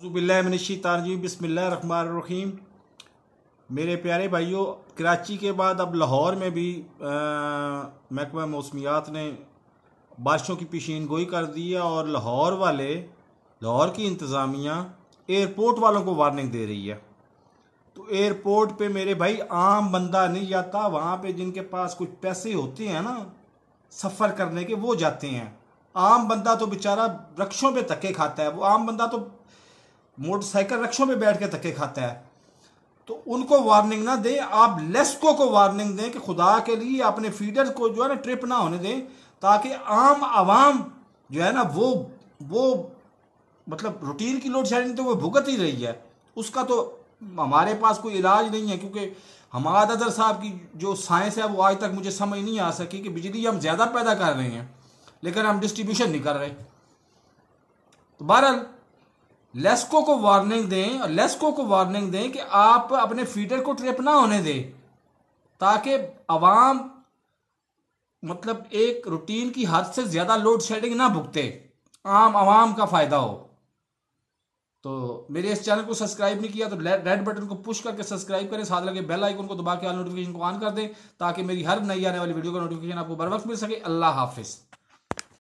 बिस्मिल्लाहिर्रहमानिर्रहीम बिस्मिल्लाहिर्रहमानिर्रहीम। मेरे प्यारे भाइयों, कराची के बाद अब लाहौर में भी महकमा मौसमियात ने बारिशों की पेशीन गोई कर दी है और लाहौर की इंतज़ामिया एयरपोर्ट वालों को वार्निंग दे रही है। तो एयरपोर्ट पे मेरे भाई आम बंदा नहीं जाता, वहाँ पे जिनके पास कुछ पैसे होते हैं ना सफ़र करने के वो जाते हैं। आम बंदा तो बेचारा रक्षों पे धक्के खाता है, वो आम बंदा तो मोटरसाइकिल रक्षों पे बैठ के धक्के खाता है। तो उनको वार्निंग ना दें, आप लेस्को को वार्निंग दें कि खुदा के लिए अपने फीडर को जो है ना ट्रिप ना होने दें, ताकि आम आवाम जो है ना वो मतलब रूटीन की लोड शेडिंग तो वो भुगत ही रही है, उसका तो हमारे पास कोई इलाज नहीं है। क्योंकि हमाद अदर साहब की जो साइंस है वो आज तक मुझे समझ नहीं आ सकी कि बिजली हम ज़्यादा पैदा कर रहे हैं लेकिन हम डिस्ट्रीब्यूशन नहीं कर रहे। तो बहरहाल लेस्को को वार्निंग दें कि आप अपने फीडर को ट्रिप ना होने दें, ताकि अवाम मतलब एक रूटीन की हद से ज्यादा लोड शेडिंग ना भुगते, आम आवाम का फायदा हो। तो मेरे इस चैनल को सब्सक्राइब नहीं किया तो रेड बटन को पुश करके सब्सक्राइब करें, साथ लगे बेल आइकन को दबा के ऑल नोटिफिकेशन को ऑन कर दें, ताकि मेरी हर नई आने वाली वीडियो का नोटिफिकेशन आपको बर वक्त मिल सके। अल्लाह हाफिज।